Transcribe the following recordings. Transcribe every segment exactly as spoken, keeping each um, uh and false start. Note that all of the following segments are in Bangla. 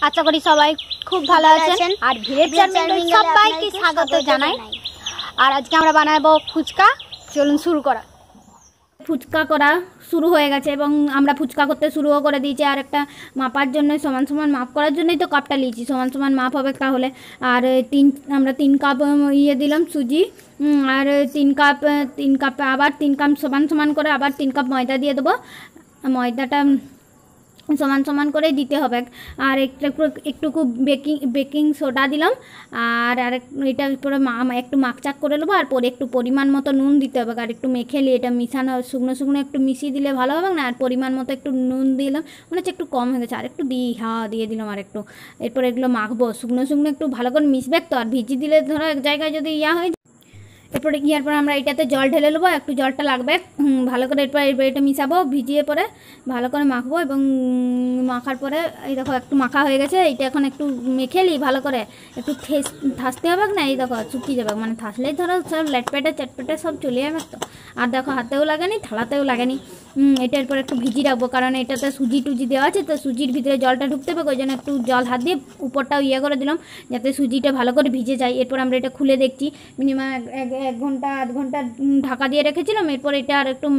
আশা করি সবাই খুব ভালো আছেন আর ভিলেজ চার্মিং সবাইকে স্বাগত জানাই। আর আজকে আমরা বানাবো ফুচকা। চলুন শুরু করা। ফুচকা করা শুরু হয়ে গেছে এবং আমরা ফুচকা করতে শুরুও করে দিয়েছি। আর একটা মাপার জন্য সমান সমান মাপ করার জন্যই তো কাপটা নিয়েছি, সমান সমান মাপ হবে তাহলে। আর তিন আমরা তিন কাপ ইয়ে দিলাম সুজি, আর তিন কাপ তিন কাপ আবার তিন কাপ সমান সমান করে আবার তিন কাপ ময়দা দিয়ে দেবো। ময়দাটা সমান সমান করে দিতে হবে। আর একটু একটুকু বেকিং বেকিং সোডা দিলাম। আর আর এটা পরে একটু মাখচাক করে নেবো। আর পরে একটু পরিমাণ মতো নুন দিতে হবে। আর একটু মেখে নিয়ে এটা মিশানো শুকনো শুকনো একটু মিশিয়ে দিলে ভালো হবে না। আর পরিমাণ মতো একটু নুন দিলাম, মনে হচ্ছে একটু কম হয়ে গেছে, আর একটু দিই হ্যাঁ দিয়ে দিলাম আর একটু। এরপর এগুলো মাখবো, শুকনো শুকনো একটু ভালো করে মিশবে তো। আর ভিজিয়ে দিলে ধরো এক জায়গায় যদি ইয়া হয়, এরপরে ইয়ার পর আমরা এটাতে জল ঢেলে নেবো, একটু জলটা লাগবে ভালো করে। এরপর এটা মিশাবো, ভিজিয়ে পরে ভালো করে মাখবো। এবং মাখার পরে এই দেখো একটু মাখা হয়ে গেছে। এইটা এখন একটু মেখে নিই ভালো করে, একটু ঠেস থাসতে হবে না। এই দেখো শুকিয়ে যাবে, মানে থাসলেই ধরো সব লেটপেটে চেটপেটে সব চলে যাবে তো। আর দেখো হাতেও লাগেনি, থালাতেও লাগেনি। এটা এরপর একটু ভিজিয়ে রাখবো, কারণ এটাতে সুজি টুজি দেওয়া আছে তো সুজির ভিতরে জলটা ঢুকতে হবে। ওই জন্য একটু জল হাত দিয়ে উপরটাও ইয়ে করে দিলাম যাতে সুজিটা ভালো করে ভিজে যায়। এরপর আমরা এটা খুলে দেখছি, মিনিমাম এক এক ঘন্টা আধ ঘন্টা ঢাকা দিয়ে রেখেছিলাম। এরপর এটা আর একটু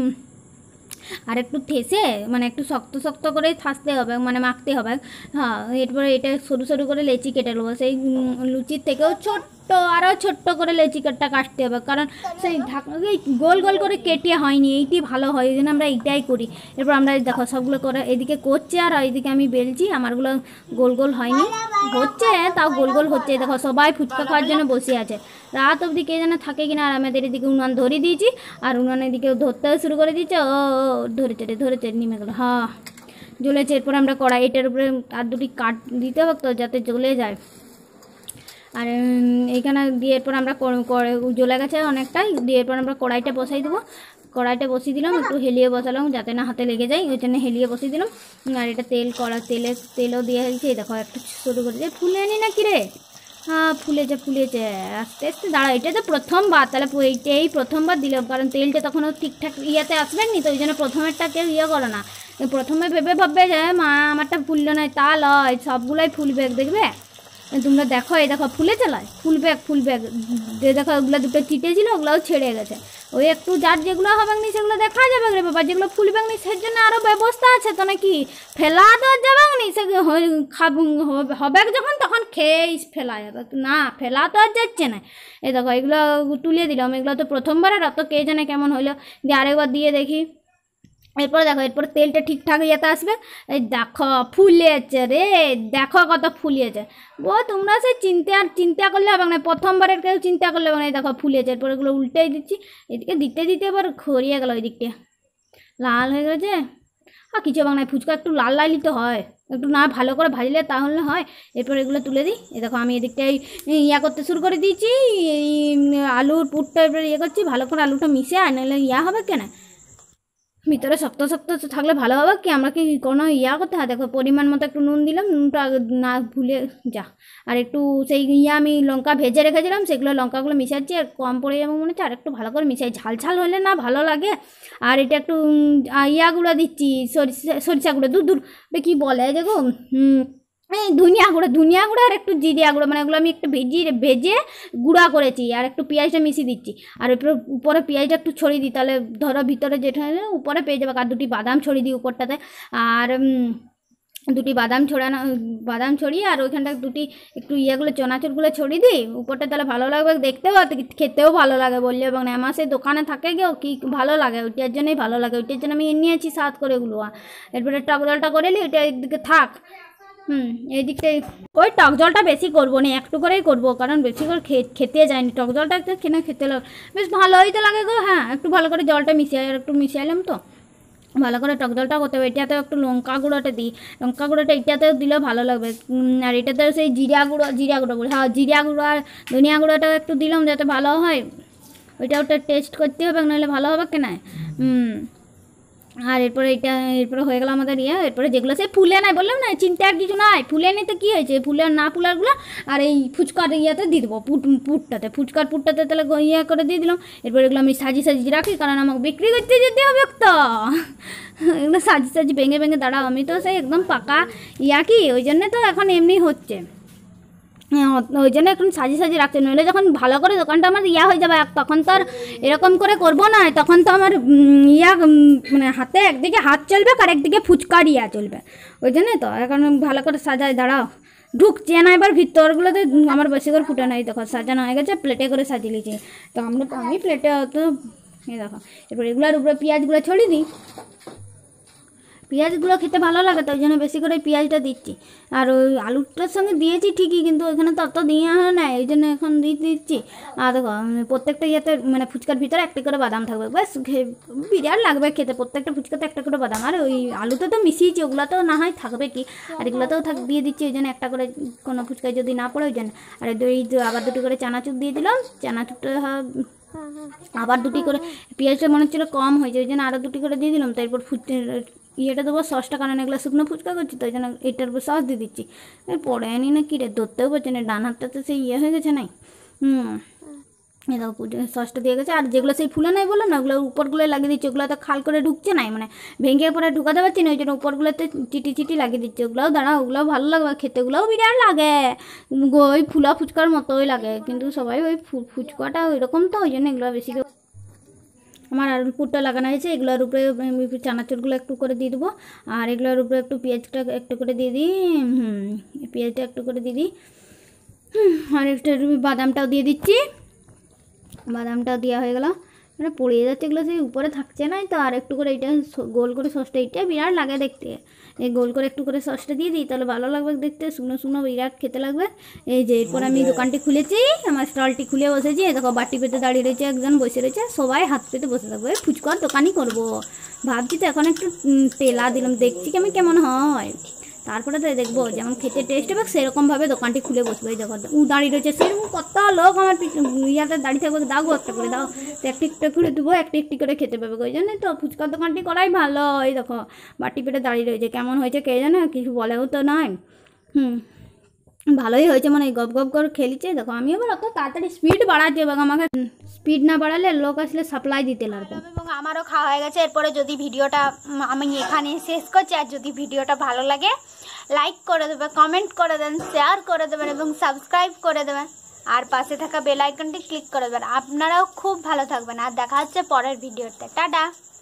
আর একটু ঠেসে মানে একটু শক্ত শক্ত করে থাসতে হবে, মানে মাখতে হবে। হ্যাঁ, এরপরে এটা সরু সরু করে লেচি কেটে নেবো। সেই লুচির থেকেও ছোট্ট আরও ছোট্ট করে লেচি কাটটা কাটতে হবে, কারণ সেই ঢাকা গোল গোল করে কেটে হয়নি, এইটি ভালো হয়, এই জন্য আমরা এইটাই করি। এরপর আমরা দেখো সবগুলো করে এদিকে করছি আর এইদিকে আমি বেলছি। আমারগুলো গোল গোল হয়নি, হচ্ছে তাও গোল গোল হচ্ছে। দেখো সবাই ফুচকা খাওয়ার জন্য বসে আছে, রাত অবধি কে যেন থাকে কিনা। আর আমাদের এদিকে উনান ধরিয়ে দিয়েছি, আর উনানের দিকে ধরতেও শুরু করে দিয়েছে। ও ধরেছে রে ধরেছে নেমে গেলো, হ্যাঁ জ্বলেছে। এরপর আমরা কড়াই এটার উপরে আর দুটি কাট দিতে হবে তো যাতে জ্বলে যায়। আর এইখানে দিয়ে এরপর আমরা জ্বলে গেছে অনেকটাই, দিয়ে এরপর আমরা কড়াইটা বসাই দেবো। কড়াইটা বসিয়ে দিলাম, একটু হেলিয়ে বসালাম যাতে না হাতে লেগে যায়, ওই জন্য হেলিয়ে বসিয়ে দিলাম। আর এটা তেল কড়া তেলে তেলও দিয়ে দিয়েছে। দেখো একটু শুরু করে দিয়ে ফুলে আনি না কি রে, হ্যাঁ ফুলেছে ফুলেছে আস্তে আস্তে। দাঁড়া, এটা তো প্রথমবার, তাহলে এইটাই প্রথমবার দিলাম, কারণ তেলটা তখনও ঠিকঠাক ইয়েতে আসবে নি তো, ওই জন্য প্রথমেরটা কেউ ইয়ে করো না। প্রথমে ভেবে ভাববে যে মা আমারটা ফুললো নয়, তা লয়, সবগুলোই ফুলবে দেখবে। তোমরা দেখো এই দেখো ফুলে চালায় ফুলবে ফুলবে যে দেখো ওগুলো দুটো চিটে ছিল ওগুলোও ছেড়ে গেছে। ওই একটু যার যেগুলো হবে নি সেগুলো দেখা যাবে রে বাবা, যেগুলো ফুলবে নি সেই জন্য আরও ব্যবস্থা আছে তো, নাকি ফেলা তো আর যাবে নি, সে খাব হবে যখন তখন খেয়েই ফেলা যাবে না, ফেলা তো আর যাচ্ছে না। এই দেখো এগুলো তুলে দিলাম, এগুলো তো প্রথমবার, আর অত কে জানে কেমন হইলো, দিয়ে আরেকবার দিয়ে দেখি। এরপর দেখো এরপর তেলটা ঠিকঠাক ইয়েতে আসবে। এই দেখো ফুলেছে রে, দেখো কত ফুলিয়েছে। ও তোমরা সে চিন্তা আর চিন্তা করলে হবে না, প্রথমবারের কেউ চিন্তা করলে হবে না। দেখো ফুলেছে, এরপর এগুলো উল্টেই দিচ্ছি। এদিকে দিতে দিতে এবার খড়িয়ে গেল, ওই দিকটা লাল হয়ে গেছে। আর কিছু হবে না, ফুচকা একটু লাল লালই তো হয়, একটু না ভালো করে ভাজলে তাহলে হয়। এরপর এগুলো তুলে দিই। এ দেখো আমি এদিকটাই ইয়া করতে শুরু করে দিয়েছি, এই আলুর পুরটা এবার ইয়ে করছি ভালো করে, আলুটা মিশে আর নাহলে ইয়া হবে কেন, ভিতরে শক্ত শক্ত থাকলে ভালো হবে কি, আমরা কি কোনো ইয়া করতে হয়। দেখো পরিমাণ মতো একটু নুন দিলাম, নুনটা না ভুলে যা। আর একটু সেই ইয়া আমি লঙ্কা ভেজে রেখেছিলাম, সেগুলো লঙ্কাগুলো মিশাচ্ছি। আর কম পড়ে যাবে মনে হচ্ছে, আর একটু ভালো করে মিশাই, ঝাল ঝাল হলে না ভালো লাগে। আর এটা একটু ইয়াগুলো দিচ্ছি, সরিষা সরিষা গুঁড়ো, দূর দূর কী বলে দেখো হুম এই ধনিয়া গুঁড়ো, ধনিয়া গুঁড়ো আর একটু জিরিয়া গুঁড়ো, মানে এগুলো আমি একটু ভেজিয়ে ভেজে গুঁড়া করেছি। আর একটু পেঁয়াজটা মিশিয়ে দিচ্ছি। আর এরপর উপরে পেঁয়াজটা একটু ছড়িয়ে দিই, তাহলে ধরো ভিতরে যেটা উপরে পেয়ে যাবে। আর দুটি বাদাম ছড়িয়ে দিই উপরটাতে, আর দুটি বাদাম ছড়ানো বাদাম ছড়িয়ে আর ওইখানটা দুটি একটু ইয়েগুলো চনাচুরগুলো ছড়িয়ে দিই উপরটা, তাহলে ভালো লাগবে দেখতেও আর খেতেও ভালো লাগে বললে। এবং আমার সেই দোকানে থাকে গিয়েও কি ভালো লাগে, ওইটার জন্যই ভালো লাগে, ওইটার জন্য আমি নিয়েছি স্বাদ করে ওগুলো। এরপরে টক জলটা করে নিই, ওইটা একদিকে থাক। হুম এই দিকটাই ওই টক জলটা বেশি করবো না, একটু করেই করবো, কারণ বেশি করে খেতে যায়নি। টক জলটা একটু কিনে খেতে লাগে বেশ ভালোই তো লাগে গো। হ্যাঁ একটু ভালো করে জলটা মিশিয়ে আর একটু মিশিয়ে তো ভালো করে টক জলটা করতে হবে। এটাতেও একটু লঙ্কা গুঁড়োটা দিই, লঙ্কা গুঁড়োটা এটাতেও দিলেও ভালো লাগবে। আর এটাতেও সেই জিরা গুঁড়ো জিরা গুঁড়ো বলে হ্যাঁ জিরা গুঁড়ো আর ধনিয়া গুঁড়োটাও একটু দিলাম যাতে ভালো হয়। ওইটা ওটা টেস্ট করতে হবে, নাহলে ভালো হবে কেন। হুম আর এরপরে এটা এরপরে হয়ে গেল আমাদের ইয়ে। এরপরে যেগুলো সেই ফুলে নাই বললাম না, চিন্তা আর কিছু নাই, ফুলে নিতে কী হয়েছে, ফুলের না ফুলারগুলো আর এই ফুচকার ইয়েতে দিয়ে দেবো, পুট পুটটাতে ফুচকার পুটটাতে তাহলে ইয়ে করে দিয়ে দিলাম। এরপর এগুলো আমি সাজি সাজিয়ে রাখি, কারণ আমাকে বিক্রি করতে যেতে হবে তো, এগুলো সাজি সাজি ভেঙে ভেঙে দাঁড়াও। আমি তো সেই একদম পাকা ইয়া কি, ওই জন্যে তো এখন এমনি হচ্ছে, ওই জন্য এখন সাজি সাজি রাখতে, নইলে যখন ভালো করে দোকানটা আমার ইয়া হয়ে যাবে তখন তো আর এরকম করে করবো না, তখন তো আমার ইয়া মানে হাতে একদিকে হাত চলবে আর একদিকে ফুচকার ইয়া চলবে, ওই জন্যে তো এখন ভালো করে সাজায়। দাঁড়াও ঢুকছে না এবার ভিতরগুলোতে, আমার বেশি করে ফুটে নাই, দেখো সাজানো হয়ে গেছে, প্লেটে করে সাজিয়ে নিয়েছি। তো আমরা তো আমি প্লেটে অত এই দেখো। এরপর এগুলোর উপরে পেঁয়াজগুলো ছড়িয়ে দিই, পেঁয়াজগুলো খেতে ভালো লাগে তো ওই জন্য বেশি করে পেঁয়াজটা দিচ্ছি। আর ওই আলুটার সঙ্গে দিয়েছি ঠিকই, কিন্তু ওইখানে তো অত দিয়ে হয় না, এই জন্য এখন দিয়ে দিচ্ছি। আর দেখো প্রত্যেকটা ইয়েতে মানে ফুচকার ভিতরে একটা করে বাদাম থাকবে, ব্যাস বিরাট লাগবে খেতে, প্রত্যেকটা ফুচকাতে একটা করে বাদাম। আর ওই আলুতে তো মিশিয়েছি, ওগুলো তো না হয় থাকবে কি, আর এগুলোতেও থাক দিয়ে দিচ্ছি, ওই জন্য একটা করে কোনো ফুচকায় যদি না পড়ে ওই জন্য। আর এই আবার দুটো করে চানাচুর দিয়ে দিলাম, চানাচুরটা আবার দুটি করে, পেঁয়াজটা মনে হচ্ছিলো কম হয়েছে ওই জন্য আরও দুটি করে দিয়ে দিলাম। তারপর ফুচকা ইয়েটা দেবো সসটা, কারণ এগুলো শুকনো ফুচকা করছি তো ওই জন্য এটার উপর সস দিয়ে দিচ্ছি। পরে আনি না কি রে, ধরতেও পারছে না, ডান হাতটা তো সেই ইয়ে হয়ে গেছে নাই। হুম এই দেখো সসটা দিয়ে গেছে। আর যেগুলো সেই ফুলে নাই বললাম না, ওগুলো উপরগুলো লাগিয়ে দিচ্ছি, ওগুলো তো খাল করে ঢুকছে নাই, মানে ভেঙে পরে ঢুকাতে পারছি না, ওই জন্য উপরগুলোতে চিটি চিটি লাগিয়ে দিচ্ছি। ওগুলোও দাঁড়া, ওগুলোও ভালো লাগবে খেতে, ওগুলোও বিরাট লাগে, ওই ফুলা ফুচকার মতোই লাগে, কিন্তু সবাই ওই ফুচকাটা ওই রকম তো, ওই জন্য এগুলো বেশি। আমার আলুর পুরটা লাগানো হয়েছে, এগুলোর উপরে চানাচুরগুলো একটু করে দিয়ে দেবো, আর এগুলোর উপরে একটু পেঁয়াজটা একটু করে দিয়ে দিই, হুম পেঁয়াজটা একটু করে দিয়ে দিই, আর একটু বাদামটাও দিয়ে দিচ্ছি, বাদামটাও দেওয়া হয়ে গেল। মানে পড়ে যাচ্ছে এগুলো, সেই উপরে থাকছে না তো। আর একটু করে এইটা গোল করে সসটা, এইটা বিরাট লাগে দেখতে, এই গোল করে একটু করে সসটা দিয়ে দিই, তাহলে ভালো লাগবে দেখতে, শুকনো শুকনো বিরাট খেতে লাগবে। এই যে এরপর আমি দোকানটি খুলেছি, আমার স্টলটি খুলে বসেছি, দেখো বাটি পেতে দাঁড়িয়ে রয়েছে, একজন বসে রয়েছে, সবাই হাত পেতে বসে থাকবে, ফুচকার দোকানই করবো ভাবছি। তো এখন একটু তেলা দিলাম, দেখছি কি আমি কেমন হয়, তারপরে তো দেখবো যেমন খেতে টেস্ট হবে সেরকমভাবে দোকানটি খুলে বসবে। এই দেখো উ দাঁড়িয়ে রয়েছে, সেরকম কত লোক আমার ইয়াতে দাঁড়িয়ে থাকবে, দাও একটা করে দাও, তো একটি একটা করে দেবো, একটি একটি করে খেতে পাবে, ওই জন্য তো ফুচকার দোকানটি করাই ভালো। এই দেখো বাটি পেটে দাঁড়িয়ে রয়েছে, কেমন হয়েছে কে জানে, কিছু বলেও তো নয়। হুম ভালোই হয়েছে, মানে গপ গপ করে খেলিছে। দেখো আমি এবার অত তাড়াতাড়ি স্পিড বাড়াচ্ছি, এবং আমাকে স্পিড না বাড়ালে লোক আসলে সাপ্লাই দিতে লাগবে। এবং আমারও খাওয়া হয়ে গেছে। এরপরে যদি ভিডিওটা আমি এখানে শেষ করছি, আর যদি ভিডিওটা ভালো লাগে লাইক করে দেবে, কমেন্ট করে দেবেন, শেয়ার করে দেবেন এবং সাবস্ক্রাইব করে দেবেন, আর পাশে থাকা বেল আইকনটি ক্লিক করে দেবেন। আপনারাও খুব ভালো থাকবেন, আর দেখা হচ্ছে পরের ভিডিওতে। টাটা।